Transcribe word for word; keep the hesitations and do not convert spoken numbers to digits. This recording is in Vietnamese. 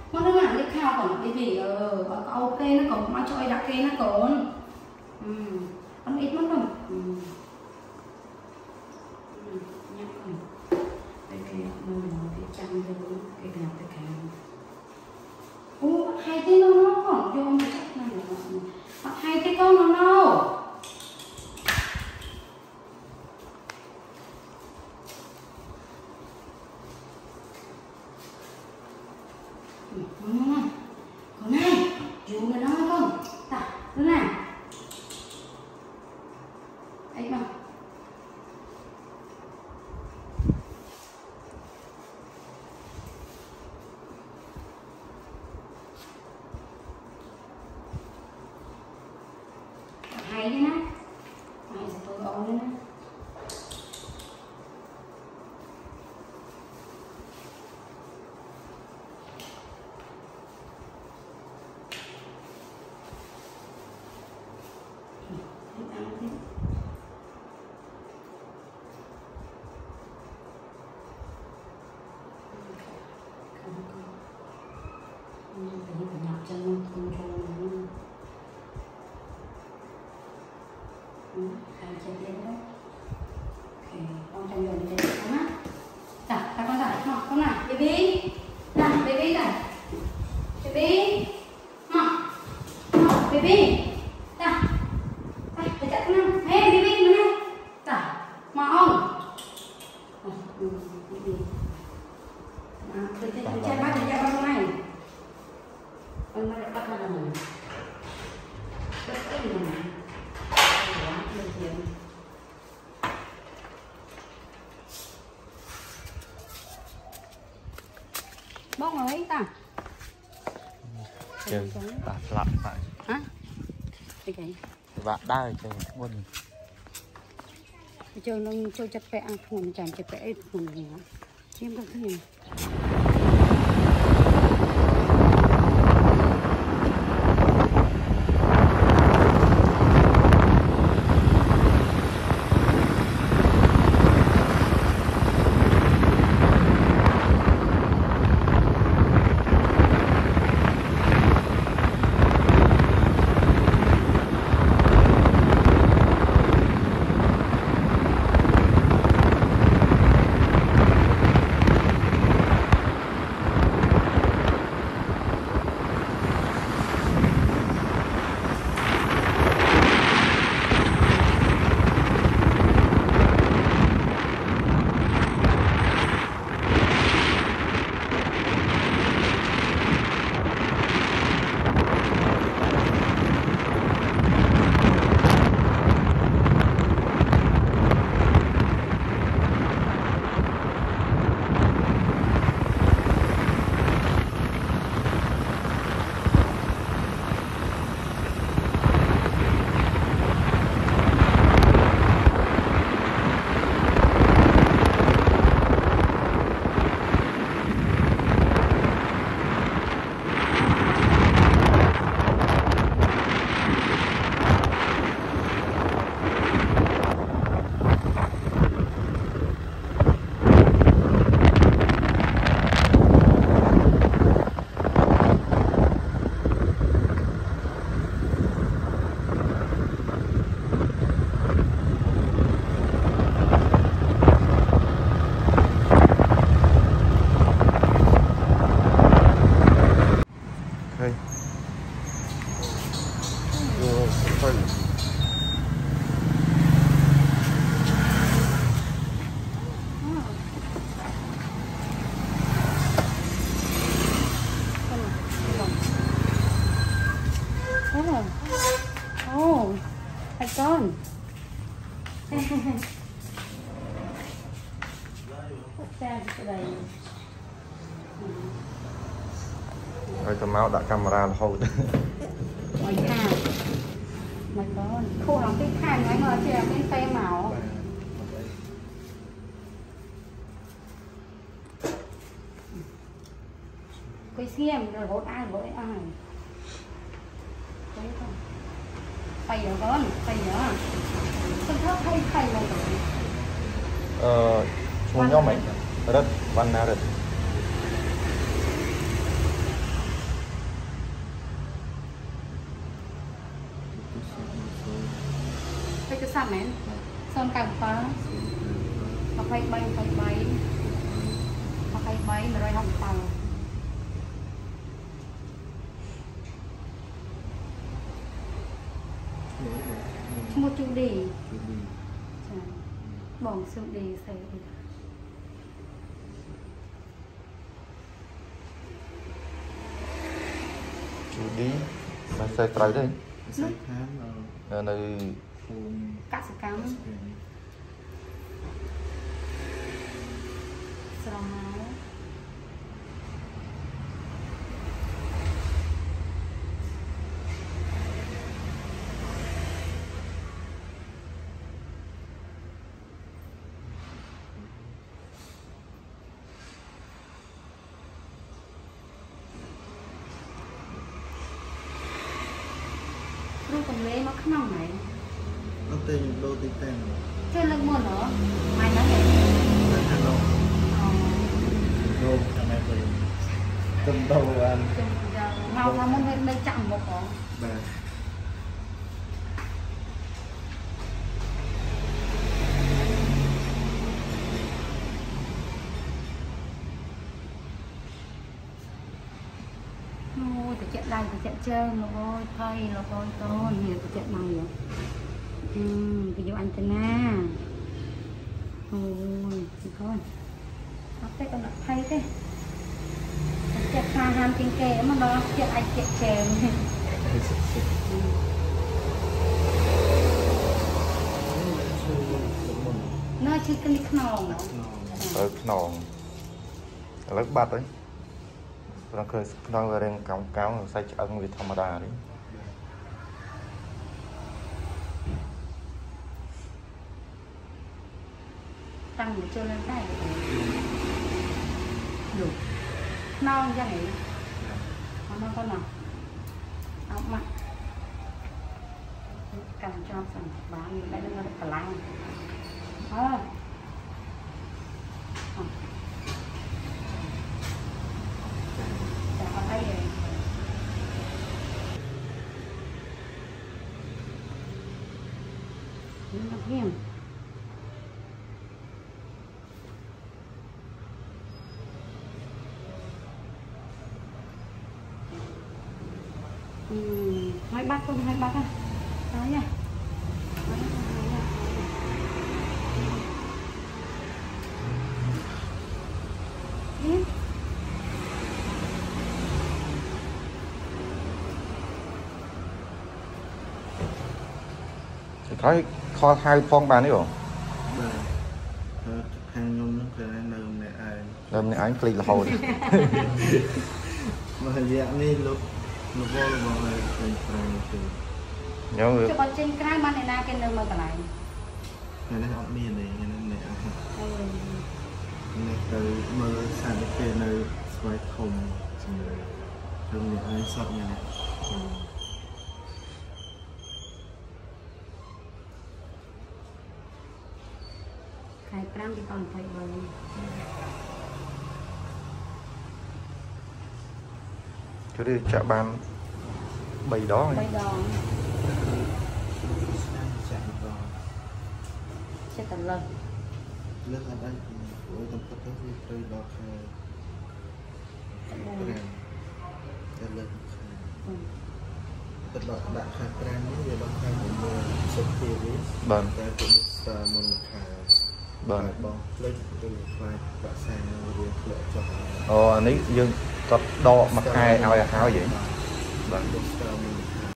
Nó nó làm cái khao còn cái gì ờ ok nó còn mà cho đặt kia nó còn ừ nó ít mất không ừ nhắc không đây cái mình cái chăn cái cái cái cái cái ô hai cái nó nó còn vô một chắc này hoặc hai cái con nó nó con này dùng cái đó không ta nó này ấy mà hay đấy nè hay sẽ tôi ôn đấy nè baby, nào baby này, baby, mà, baby, nào, đây, để chạy con hey baby mà này, nào, mà ông, baby, à, để chạy để chạy bắt để chạy bắt này, con bắt bắt bắt này, bắt cái gì này, quá đơn giản. Bông ở ấy ta chơi đặt lặn lại hả cái cái bạn đai chơi buồn chơi nó chơi chặt vẽ thùng chạm chặt vẽ thùng gì đó chiếm được cái gì oh hai con rồi tao máu đặt camera là hôi mày khang mày con khu lòng cái khang anh ơi chị là cái tay màu cái xem rồi hốt ai với ai thấy không tay rồi con tay nữa con thấp hay tay rồi ờ xuống nhau mày rất văn na rất sắp mẹ son càng to mà phải bay phải bay mà phải bay mà rồi không tàu một Judee bỏng Judee xây Judy mà xây trái đây nơi cắt sự cám sauรูปคนเล่มาข้างนอกไหน nó tên đô tì tên chơi lưng mưa nữa mày nói vậy đô đô thằng này thì tâm đâu ăn mau mau muốn bên đây chậm một con bà ôi từ chuyện đây từ chuyện trơn nó ôi thay nó ôi to nhiều từ chuyện này vậy ừ ví dụ antenna ôi thì thôi nó cái con đặt thay thế chuyện pha ham trên kề mà nó chuyện anh chuyện chèn nó chưa cái nít nòng ở nòng lớp bát đấy nó khơi nó về đen còng cáo xây ấn vì thầm đà đấy tăng để cho lên tay được non ra này nó có nào ống mặt cầm cho sản bán đây nó rất là lăng à. Ở đây rồi nó hiền ừ, hai bát không hai bát à đó nha khói kho hai phong bàn đấy hả? hàng nhôm nó phải nằm này ai nằm này anh kli là hồi mà dạng này lúc lúc vô là mọi người phải phải từ nhớ người cho con trên cái ban này na cái nơi mà cái này ngày nay họ miền này ngày nay này này từ mơ sang cái kia nơi xoay thùng rồi mình ai sợ như này hai gram đi còn phải bơi chú đi chợ ban bầy đó bầy đò sẽ tận lần lớp ở đây với tâm tất cả những cái đó là cái lên tất cả đã khai brand những người đang khai một người sắp kia với bần cái cũng là một khai bần bong lên từ khai đã sang rồi lựa chọn ồ anh ấy dương có đo mặt hai ao là hao vậy bần